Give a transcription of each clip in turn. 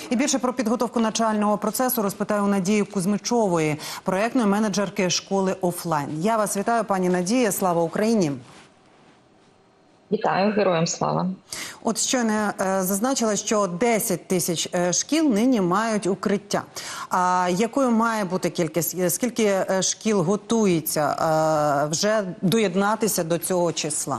І більше про підготовку навчального процесу розпитаю у Надії Кузьмичової, проєктної менеджерки школи офлайн. Я вас вітаю, пані Надія. Слава Україні! Вітаю, героям слава. От щойно зазначила, що 10 тисяч шкіл нині мають укриття. А якою має бути кількість? Скільки шкіл готується вже доєднатися до цього числа?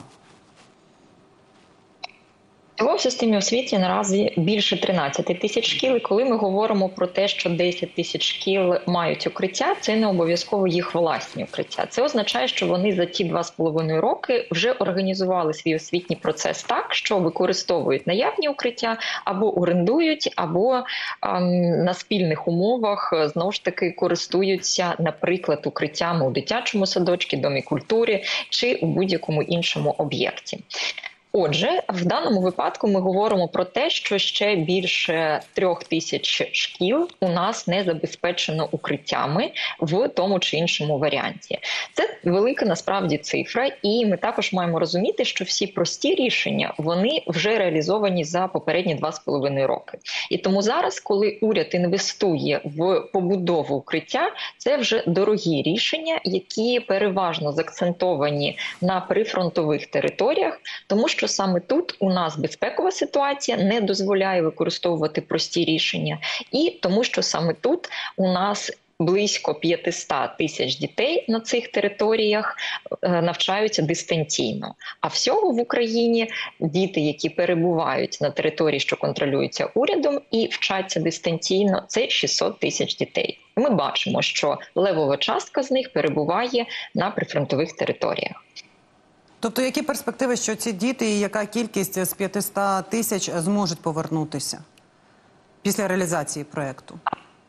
Всього в системі освіти наразі більше 13 тисяч шкіл. І коли ми говоримо про те, що 10 тисяч шкіл мають укриття, це не обов'язково їх власні укриття. Це означає, що вони за ті 2,5 роки вже організували свій освітній процес так, що використовують наявні укриття, або орендують, або на спільних умовах, знову ж таки, користуються, наприклад, укриттями у дитячому садочку, домі культури чи у будь-якому іншому об'єкті. Отже, в даному випадку ми говоримо про те, що ще більше 3 тисяч шкіл у нас не забезпечено укриттями в тому чи іншому варіанті. Це велика насправді цифра, і ми також маємо розуміти, що всі прості рішення, вони вже реалізовані за попередні 2,5 роки. І тому зараз, коли уряд інвестує в побудову укриття, це вже дорогі рішення, які переважно заакцентовані на прифронтових територіях, тому що саме тут у нас безпекова ситуація не дозволяє використовувати прості рішення. І тому що саме тут у нас близько 500 тисяч дітей на цих територіях навчаються дистанційно. А всього в Україні діти, які перебувають на території, що контролюються урядом, і вчаться дистанційно, це 600 тисяч дітей. Ми бачимо, що левова частка з них перебуває на прифронтових територіях. Тобто, які перспективи, що ці діти і яка кількість з 500 тисяч зможуть повернутися після реалізації проєкту?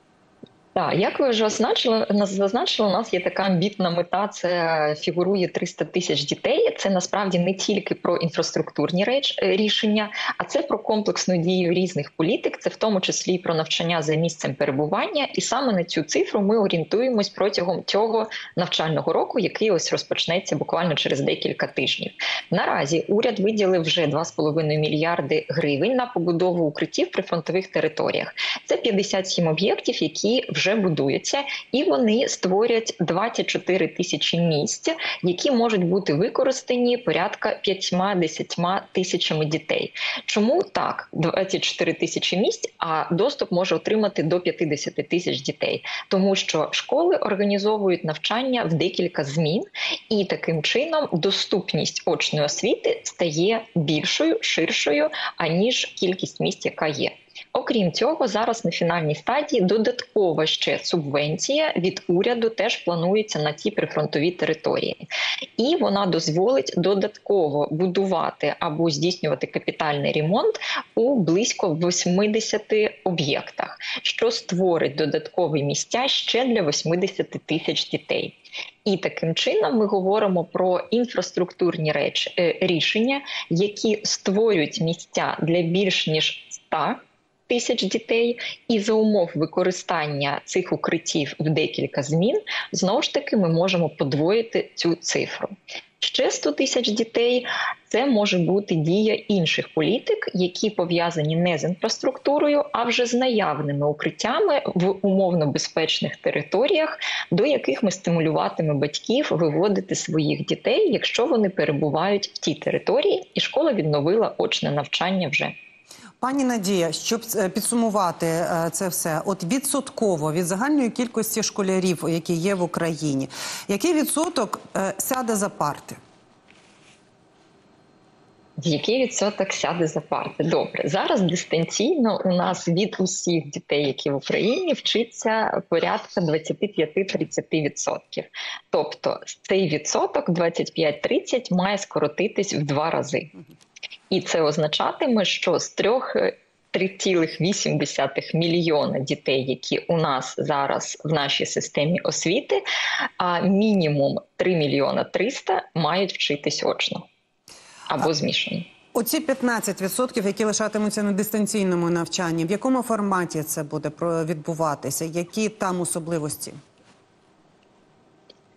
Так, як ви вже зазначили, у нас є така амбітна мета, це фігурує 300 тисяч дітей. Це насправді не тільки про інфраструктурні рішення, а це про комплексну дію різних політик, це в тому числі і про навчання за місцем перебування. І саме на цю цифру ми орієнтуємось протягом цього навчального року, який ось розпочнеться буквально через декілька тижнів. Наразі уряд виділив вже 2,5 мільярди гривень на побудову укриттів при фронтових територіях. Це 57 об'єктів, які вже будуються, і вони створять 24 тисячі місць, які можуть бути використані порядка 5-10 тисячами дітей. Чому так? 24 тисячі місць, а доступ може отримати до 50 тисяч дітей. Тому що школи організовують навчання в декілька змін, і таким чином доступність очної освіти стає більшою, ширшою, аніж кількість місць, яка є. Окрім цього, зараз на фінальній стадії додаткова ще субвенція від уряду теж планується на ті прифронтові території. І вона дозволить додатково будувати або здійснювати капітальний ремонт у близько 80 об'єктах, що створить додаткові місця ще для 80 тисяч дітей. І таким чином ми говоримо про інфраструктурні рішення, які створюють місця для більш ніж 100 тисяч дітей, і за умов використання цих укриттів в декілька змін, знову ж таки, ми можемо подвоїти цю цифру. Ще 100 тисяч дітей – це може бути дія інших політик, які пов'язані не з інфраструктурою, а вже з наявними укриттями в умовно безпечних територіях, до яких ми стимулюватимемо батьків виводити своїх дітей, якщо вони перебувають в тій території, і школа відновила очне навчання вже. Пані Надія, щоб підсумувати це все, от відсотково від загальної кількості школярів, які є в Україні, який відсоток сяде за парти? Який відсоток сяде за парти? Добре. Зараз дистанційно у нас від усіх дітей, які в Україні, вчиться порядка 25-30%. Тобто цей відсоток 25-30 має скоротитись в 2 рази. І це означатиме, що з 3,8 мільйона дітей, які у нас зараз в нашій системі освіти, а мінімум 3 мільйона 300 мають вчитись очно або змішано. Оці 15%, які лишатимуться на дистанційному навчанні, в якому форматі це буде відбуватися? Які там особливості?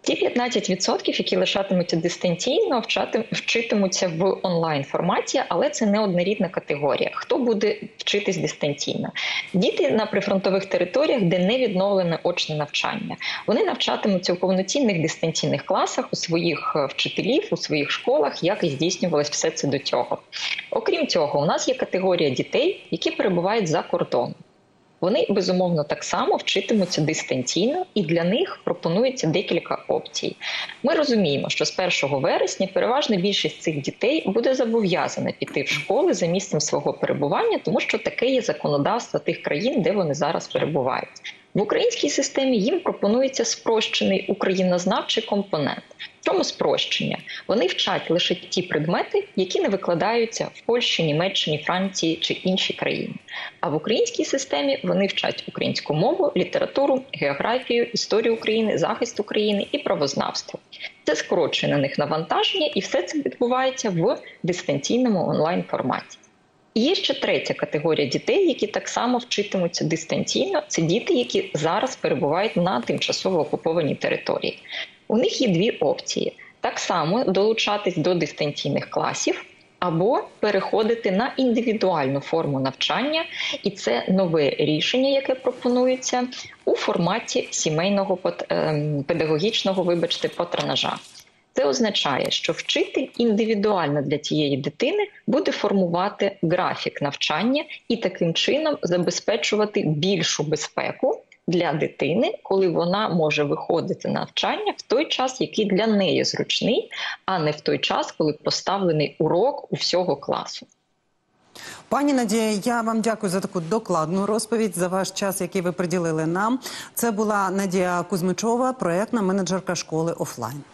Ті 15%, які лишатимуться дистанційно, вчитимуться в онлайн-форматі, але це не однорідна категорія. Хто буде вчитись дистанційно? Діти на прифронтових територіях, де не відновлене очне навчання. Вони навчатимуться у повноцінних дистанційних класах, у своїх вчителів, у своїх школах, як і здійснювалось все це до цього. Окрім цього, у нас є категорія дітей, які перебувають за кордоном. Вони, безумовно, так само вчитимуться дистанційно, і для них пропонується декілька опцій. Ми розуміємо, що з 1 вересня переважна більшість цих дітей буде зобов'язана піти в школи за місцем свого перебування, тому що таке є законодавство тих країн, де вони зараз перебувають. В українській системі їм пропонується спрощений українознавчий компонент. В чому спрощення? Вони вчать лише ті предмети, які не викладаються в Польщі, Німеччині, Франції чи іншій країні. А в українській системі вони вчать українську мову, літературу, географію, історію України, захист України і правознавство. Це скорочує на них навантаження, і все це відбувається в дистанційному онлайн-форматі. І є ще третя категорія дітей, які так само вчитимуться дистанційно. Це діти, які зараз перебувають на тимчасово окупованій території. У них є дві опції. Так само долучатись до дистанційних класів або переходити на індивідуальну форму навчання. І це нове рішення, яке пропонується у форматі сімейного педагогічного, патронажа. Це означає, що вчитель індивідуально для цієї дитини буде формувати графік навчання і таким чином забезпечувати більшу безпеку для дитини, коли вона може виходити на навчання в той час, який для неї зручний, а не в той час, коли поставлений урок у всього класу. Пані Надія, я вам дякую за таку докладну розповідь, за ваш час, який ви приділили нам. Це була Надія Кузьмичова, проєктна менеджерка школи «Офлайн».